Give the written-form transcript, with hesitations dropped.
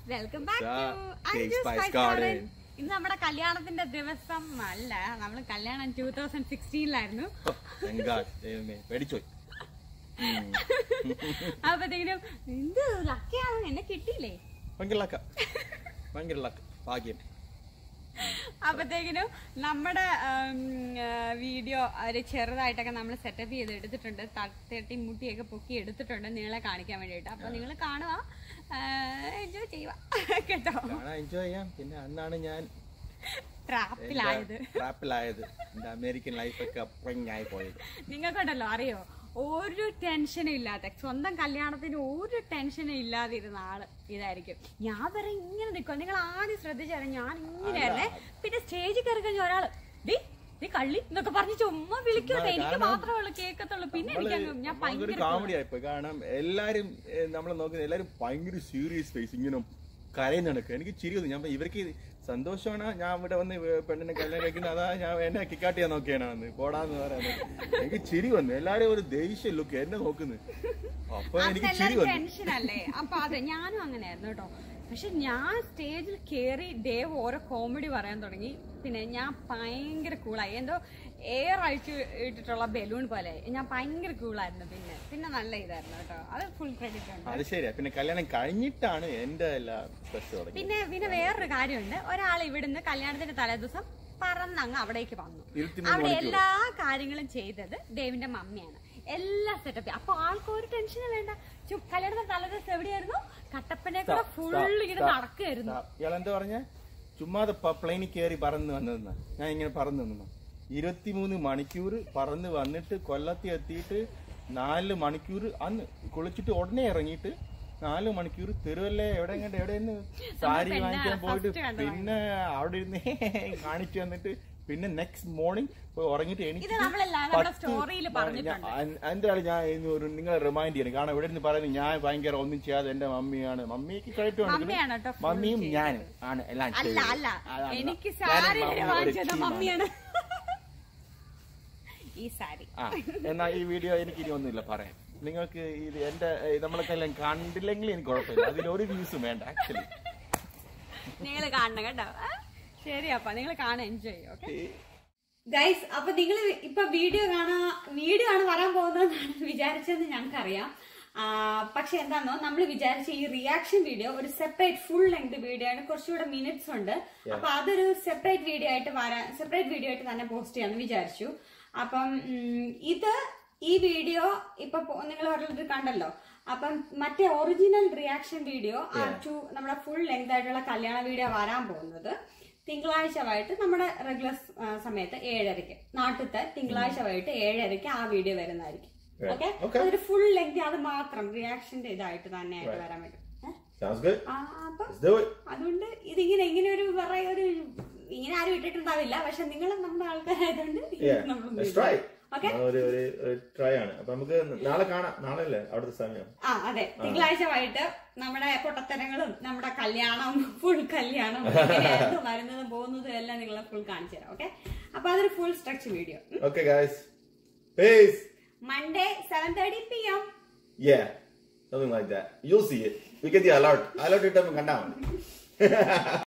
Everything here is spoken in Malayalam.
Welcome back to spice garden. ഇന്ന് നമ്മുടെ കല്യാണത്തിന്റെ ദിവസം അല്ല, നമ്മള് കല്യാണം 2016-ലായിരുന്നു. അപ്പത്തേക്കും എന്ത് ലക്കിയാണ്, എന്നെ കിട്ടിയില്ലേ. അപ്പത്തേക്കിനും നമ്മുടെ വീഡിയോ ഒരു ചെറുതായിട്ടൊക്കെ നമ്മൾ സെറ്റപ്പ് ചെയ്ത് എടുത്തിട്ടുണ്ട്. തട്ടി മുട്ടിയൊക്കെ പൊക്കി എടുത്തിട്ടുണ്ട് നിങ്ങളെ കാണിക്കാൻ വേണ്ടിയിട്ട്. അപ്പൊ നിങ്ങൾ കാണുക, എൻജോയ് ചെയ്യുക കേട്ടോ. എൻജോയ് ചെയ്യാം. പിന്നെ അന്നാണ് ഞാൻ ട്രാപ്പിലായത്. അമേരിക്കൻ ലൈഫൊക്കെ ആയി പോയത്. നിങ്ങൾക്കുണ്ടല്ലോ അറിയോ, ഒരു ടെൻഷനും ഇല്ലാത്ത, സ്വന്തം കല്യാണത്തിന് ഒരു ടെൻഷനും ഇല്ലാതിരുന്ന ആള് ഇതായിരിക്കും. ഞാൻ വരെ ഇങ്ങനെ നിൽക്കും. നിങ്ങൾ ആദ്യം ശ്രദ്ധിച്ചാലും ഞാൻ ഇങ്ങനെയായിരുന്നേ. പിന്നെ സ്റ്റേജിൽ കയറി കഴിഞ്ഞ ഒരാള് നീ കള്ളി എന്നൊക്കെ പറഞ്ഞ് ചുമ്മാ വിളിക്കുന്നത് എനിക്ക് മാത്രമേ ഉള്ളൂ കേൾക്കത്തുള്ളൂ. പിന്നെ എനിക്ക് ഞാൻ ഭയങ്കര കോമഡി ആയിപ്പോ. കാരണം എല്ലാരും നമ്മളെ നോക്കുന്നത്, എല്ലാരും ഭയങ്കര സീരിയസ് ഫേസ്, ഇങ്ങനെ കരയുന്ന നടക്കുക. എനിക്ക് ചിരി വന്നു. ഞാൻ ഇവർക്ക് സന്തോഷമാണ് ഞാൻ ഇവിടെ വന്ന് പെണ്ണിനെ കല്യാണം കഴിക്കുന്നത്, അതാ ഞാൻ എന്നെ കിക്കാട്ട് ചെയ്യാൻ നോക്കിയാണ് പോടാന്ന് പറയുന്നത്. എനിക്ക് ചിരി വന്നു. എല്ലാരും ഒരു ദേഷ്യ ലുക്ക് എന്നെ നോക്കുന്നത്. അപ്പൊ എനിക്ക് ചിരി വന്നു. ടെൻഷനല്ലേ. അപ്പൊ അതെ, ഞാനും അങ്ങനെയായിരുന്നു കേട്ടോ. പക്ഷെ ഞാൻ സ്റ്റേജിൽ കയറി ദേവ് ഓരോ കോമഡി പറയാൻ തുടങ്ങി. പിന്നെ ഞാൻ ഭയങ്കര കൂളായി. എന്തോ എയർ അഴിച്ചു ഇട്ടിട്ടുള്ള ബലൂൺ പോലെ ഞാൻ ഭയങ്കര കൂളായിരുന്നു. പിന്നെ നല്ല ഇതായിരുന്നു കേട്ടോ. അത് ഫുൾ ക്രെഡിറ്റ് ഉണ്ട്. അത് ശരിയാ. പിന്നെ കല്യാണം കഴിഞ്ഞിട്ടാണ് എന്റെ എല്ലാ പിന്നെ വേറൊരു കാര്യമുണ്ട്. ഒരാൾ ഇവിടുന്ന് കല്യാണത്തിന്റെ തലേദിവസം പറന്നങ്ങ് അവിടേക്ക് വന്നു. അവിടെ എല്ലാ കാര്യങ്ങളും ചെയ്തത് ദേവിന്റെ മമ്മിയാണ്. എല്ലാ സെറ്റപ്പ്. അപ്പൊ ആൾക്ക് ഒരു ടെൻഷനും വേണ്ട. കല്യാണത്തിന്റെ തലേദിവസം എവിടെയായിരുന്നു? കട്ടപ്പനെ കൂടെ ഫുൾ ഇങ്ങനെ നടക്കുകയായിരുന്നു. ഇയാളെന്താ പറഞ്ഞ? ചുമ്മാതെ പ്ലെയിനിൽ കയറി പറന്ന് വന്നതെന്നാ. ഞാൻ ഇങ്ങനെ പറന്നു വന്നു. 23 മണിക്കൂർ പറന്ന് വന്നിട്ട് കൊല്ലത്തി എത്തിയിട്ട് 4 മണിക്കൂർ അന്ന് കുളിച്ചിട്ട് ഉടനെ ഇറങ്ങിയിട്ട് 4 മണിക്കൂർ തെരുവല്ല എവിടെയെന്ന് സാരി വാങ്ങിക്കാൻ പോയിട്ട് പിന്നെ അവിടെ ഇരുന്ന് കാണിച്ചു വന്നിട്ട് പിന്നെ നെക്സ്റ്റ് മോർണിംഗ് ഉറങ്ങിട്ട് എനിക്ക് എന്തായാലും ഞാൻ നിങ്ങളെ റിമൈൻഡ് ചെയ്യണം. കാരണം ഇവിടെ നിന്ന് പറയുന്നത് ഞാൻ ഭയങ്കര ഒന്നും ചെയ്യാതെ എന്റെ മമ്മിയാണ്. മമ്മിക്ക് ക്രെഡിറ്റ് വേണമെങ്കിൽ മമ്മിയും ഞാനും ആണ് എല്ലാം. എന്നാ ഈ വീഡിയോ എനിക്ക് ഇനി ഒന്നുമില്ല പറയാൻ. നിങ്ങൾക്ക് ഇത് എന്റെ നമ്മളൊക്കെല്ലാം കണ്ടില്ലെങ്കിൽ എനിക്ക് കുഴപ്പമില്ല. അതിലൊരു വ്യൂസും വേണ്ട. ആക്ച്വലി നിങ്ങൾ കാണണം കേട്ടോ. ശരി, അപ്പൊ നിങ്ങൾ കാണാൻ എൻജോയ് ചെയ്യും. ഓക്കെ ഗൈസ്, അപ്പൊ നിങ്ങൾ ഇപ്പൊ വീഡിയോ ആണ് വരാൻ പോകുന്നതെന്നാണ് വിചാരിച്ചതെന്ന് ഞങ്ങൾക്കറിയാം. പക്ഷെ എന്താണോ, നമ്മൾ വിചാരിച്ച ഈ റിയാക്ഷൻ വീഡിയോ ഒരു സെപ്പറേറ്റ് ഫുൾ ലെങ്ത് വീഡിയോ ആണ്. കുറച്ചുകൂടെ മിനിറ്റ്സ് ഉണ്ട്. അപ്പൊ അതൊരു സെപ്പറേറ്റ് വീഡിയോ ആയിട്ട് തന്നെ പോസ്റ്റ് ചെയ്യാന്ന് വിചാരിച്ചു. അപ്പം ഈ വീഡിയോ ഇപ്പൊ നിങ്ങൾ ഓരോരുത്തർ കണ്ടല്ലോ. അപ്പം മറ്റേ ഒറിജിനൽ റിയാക്ഷൻ വീഡിയോ നമ്മുടെ ഫുൾ ലെങ്ത് ആയിട്ടുള്ള കല്യാണ വീഡിയോ വരാൻ പോകുന്നത് തിങ്കളാഴ്ച വൈകിട്ട് നമ്മുടെ റെഗുലർ സമയത്ത് 7:30 നാട്ടിലത്തെ തിങ്കളാഴ്ച വൈകിട്ട് 7:30 ആ വീഡിയോ വരുന്നതായിരിക്കും. ഓക്കെ, അതൊരു ഫുൾ ലെങ്ത്, അത് മാത്രം റിയാക്ഷന്റെ ഇതായിട്ട് തന്നെ ആയിട്ട് വരാൻ പറ്റും. അതുകൊണ്ട് ഇതിങ്ങനെ ഒരു ഇങ്ങനെ ആരും ഇട്ടിട്ടുണ്ടാവില്ല. പക്ഷെ നിങ്ങൾ നമ്മുടെ ആൾക്കാരായതുകൊണ്ട് ട്രൈ ആണ്. അപ്പൊ നമുക്ക് നാളെ കാണാം. നാളെ അല്ലേ അവിടുത്തെ സമയം? അതെ, തിങ്കളാഴ്ച വൈകിട്ട് നമ്മുടെ പൊട്ടത്തരങ്ങളും നമ്മുടെ കല്യാണം ഫുൾ കല്യാണം വരുന്നതും പോകുന്നതും എല്ലാം നിങ്ങളെ ഫുൾ കാണിച്ചു തരാം. ഓക്കെ, അപ്പൊ അതൊരു full structure video. Okay guys, peace. Monday 7:30 PM. Yeah, something like that. You'll see it. We get the alert. Alert itam kanda.